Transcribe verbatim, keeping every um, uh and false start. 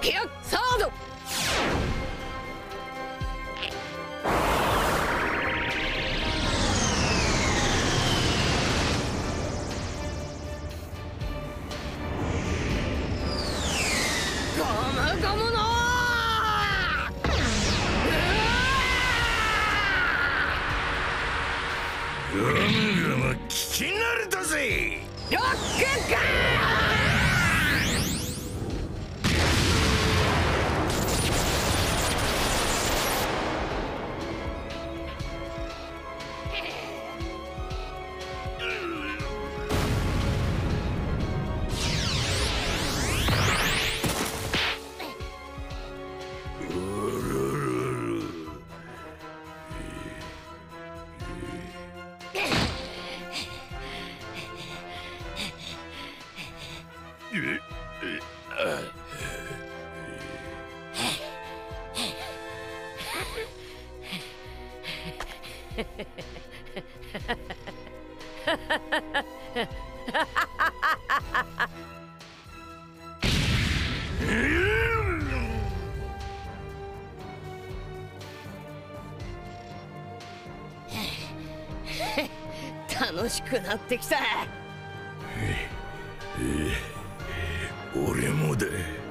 やサード。ゴムゴムのゴムゴム聞き慣れたぜ。 ロックガ楽しくなってきた。 俺もだ。